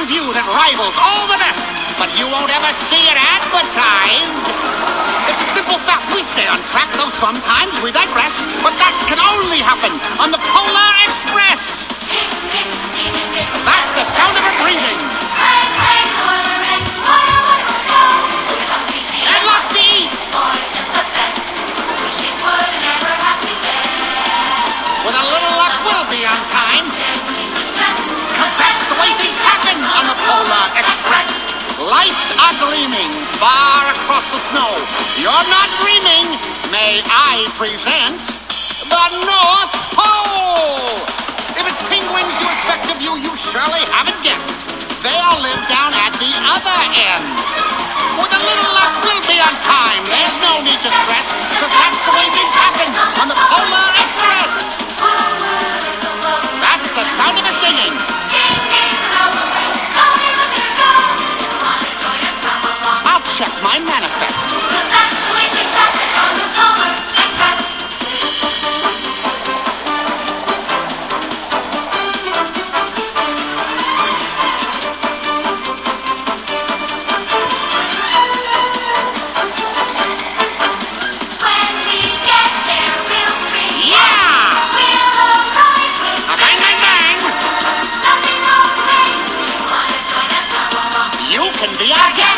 view that rivals all the best, but you won't ever see it advertised. It's a simple fact, we stay on track, though sometimes we digress, but that can only happen on the Polar Express. That's the sound of her breathing. And lots to eat. With a little luck, we'll be on time. Cause that's the way things happen on the Polar Express. Lights are gleaming far across the snow. You're not dreaming. May I present the North Pole? If it's penguins you expect of you, you surely haven't guessed. They all live down at the other end. With a little luck, we'll be on time. There's no need to stress, cause that's the way things happen on the Polar Express. That's the sound of her singing. I'll check my manifest. You can be our guest.